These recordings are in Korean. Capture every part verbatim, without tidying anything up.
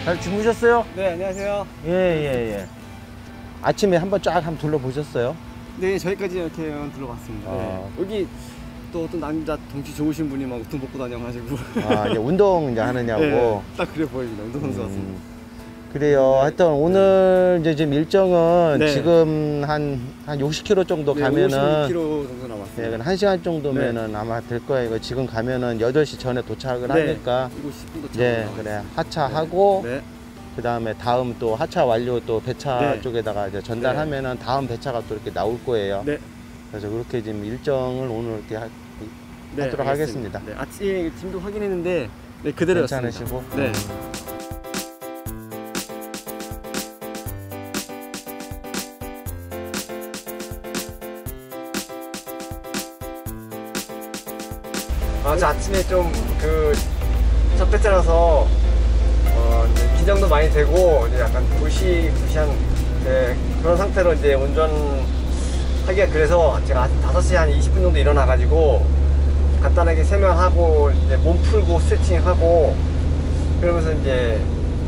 잘 주무셨어요? 네, 안녕하세요. 예, 예, 예. 아침에 한번 쫙 한번 둘러보셨어요? 네, 저희까지 이렇게 둘러봤습니다. 아. 네. 여기 또 어떤 남자 덩치 좋으신 분이 막 우통 벗고 다녀가지고. 아, 이제 운동 이제 하느냐고. 네, 딱 그래 보입니다. 운동선수 음, 같습니다. 그래요. 하여튼 오늘 이제 지금 일정은 네. 지금 한, 한 육십 킬로미터 정도 네, 가면은. 오십육 킬로미터 정도 남았습니다. 네, 한 시간 정도면은 아마 될 거예요. 이거 지금 가면은 여덟 시 전에 도착을 네. 하니까. 일곱 시 십 분 도착. 네, 그래. 하차하고. 네. 그 다음에 다음 또 하차 완료 또 배차 네. 쪽에다가 이제 전달하면은 다음 배차가 또 이렇게 나올 거예요. 네. 그래서 그렇게 지금 일정을 오늘 이렇게 하, 네, 하도록 알겠습니다. 하겠습니다. 네, 아침에 짐도 확인했는데 네, 그대로였습니다. 괜찮으시고? 네. 아, 저 아침에 좀 그 첫 배차라서 어, 이제 긴장도 많이 되고 이제 약간 부시 부시한 네, 그런 상태로 이제 운전하기가 그래서 제가 다섯 시 한 이십 분 정도 일어나가지고 간단하게 세면하고 이제 몸 풀고 스트레칭하고 그러면서 이제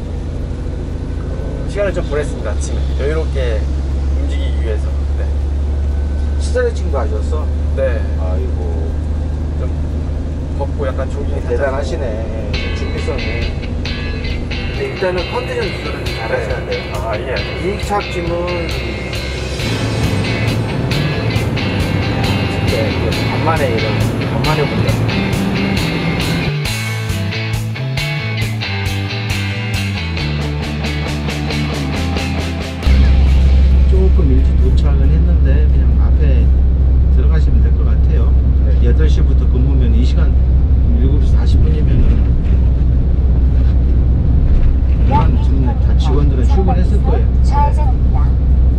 그 시간을 좀 보냈습니다. 아침에 여유롭게 움직이기 위해서. 네. 스트레칭도 하셨어? 네. 아이고. 좀 걷고 약간 조깅 대단하시네. 준비성이. 근데 일단은 컨디션 조절을 잘 하셔야 돼요. 아, 예. 이 착짐은 진짜 이게 간만에 이런 간만에 본다. 조금 일찍 도착은 했는데 그냥 앞에 들어가시면 될 것 같아요. 여덟 시부터 근무면 이 시간 일곱 시 사십 분이면은 지금 다 직원들은 출근했을 거예요. 좌회전입니다.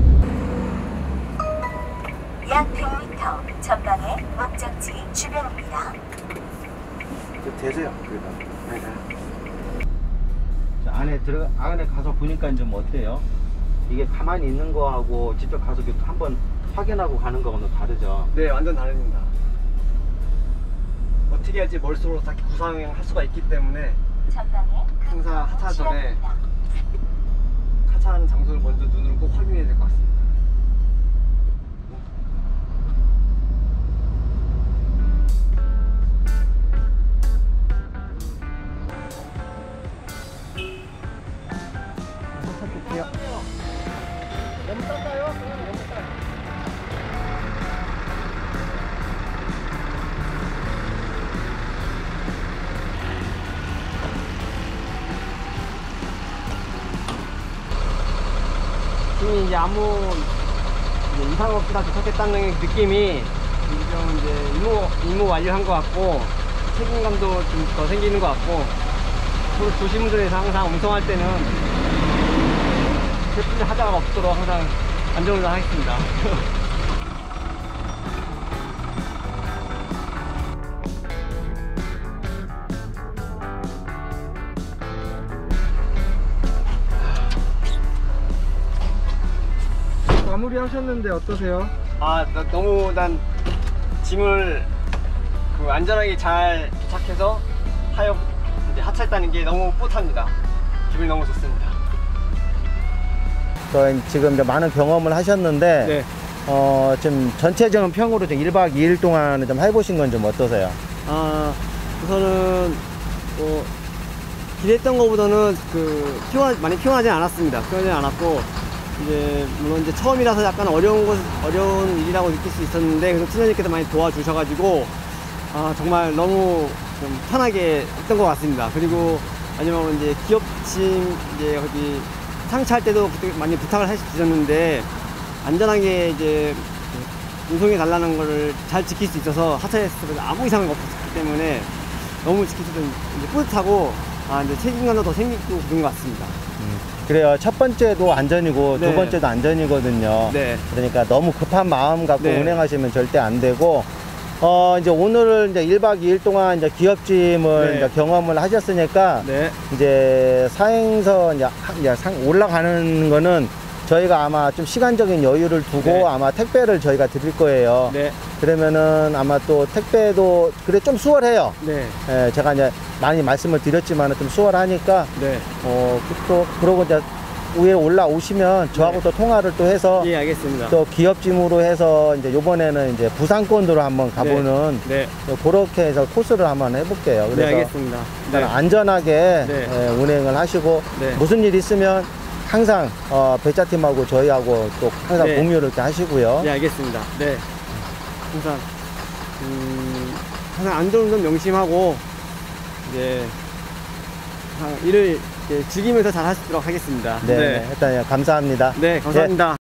약 백 미터 전방에 목적지 주변입니다. 되세요. 자, 안에 들어 안에 가서 보니까 좀 어때요? 이게 가만히 있는 거하고 직접 가서 한번 확인하고 가는 거하고는 다르죠. 네, 완전 다릅니다. 어떻게 할지 머릿속으로 딱 구상할 수가 있기 때문에 전방에 항상 하차 전에 하차하는 장소를 먼저 눈으로 꼭 확인해야 될 것 같습니다. 너무 싼가요? 너무 싸요. 지금 이제 아무 이제 이상 없다 도착했다는 느낌이 좀 이제 임무, 임무 완료한 것 같고 책임감도 좀 더 생기는 것 같고 서로 조심 운전에서 항상 운송할 때는 제품 하자가 없도록 항상 안전운전 하겠습니다. 마무리 하셨는데 어떠세요? 아, 나, 너무 난 짐을 그 안전하게 잘 도착해서 하역 이제 하차했다는 게 너무 뿌듯합니다. 기분이 너무 좋습니다. 지금 이제 많은 경험을 하셨는데 네. 어, 좀 전체적인 평으로 좀 일 박 이 일 동안 좀 해보신 건 좀 어떠세요? 아, 우선은 뭐 기대했던 것보다는 그 피곤하, 많이 피곤하지 않았습니다. 피곤하지 않았고 이제 물론 이제 처음이라서 약간 어려운 것 어려운 일이라고 느낄 수 있었는데 그래서 팀장님께서 많이 도와주셔가지고 아 정말 너무 좀 편하게 했던 것 같습니다. 그리고 마지막으로 이제 기업팀 이제 어디 상차할 때도 많이 부탁을 해주셨는데 안전하게 이제 운송해 달라는 거를 잘 지킬 수 있어서 하차했을 때 아무 이상이 없었기 때문에 너무 지킬 수 있는 이제 뿌듯하고 아 이제 책임감도 더 생기고 그런 것 같습니다. 음, 그래요. 첫 번째도 안전이고 네. 두 번째도 안전이거든요. 네. 그러니까 너무 급한 마음 갖고 네. 운행하시면 절대 안 되고 어 이제 오늘 이제 일 박 이 일 동안 이제 기업짐을 네. 이제 경험을 하셨으니까 네. 이제 사행선 이제 하- 이제 상 올라가는 거는 저희가 아마 좀 시간적인 여유를 두고 네. 아마 택배를 저희가 드릴 거예요. 네. 그러면은 아마 또 택배도 그래 좀 수월해요. 네. 예, 제가 이제 많이 말씀을 드렸지만 좀 수월하니까 네. 어, 또 그러고 이제 위에 올라오시면 저하고 네. 또 통화를 또 해서 예, 알겠습니다. 또 기업짐으로 해서 이제 요번에는 이제 부산권으로 한번 가보는 네. 또 그렇게 해서 코스를 한번 해볼게요. 네, 그래서 알겠습니다. 일단 네. 안전하게 네. 예, 운행을 하시고 네. 무슨 일 있으면 항상 어, 배차팀하고 저희하고 또 항상 네. 공유를 이렇게 하시고요. 네, 알겠습니다. 네. 항상, 음, 항상 안전운전 명심하고, 이제, 항상 일을 이제 즐기면서 잘 하시도록 하겠습니다. 네, 네. 일단 감사합니다. 네, 감사합니다.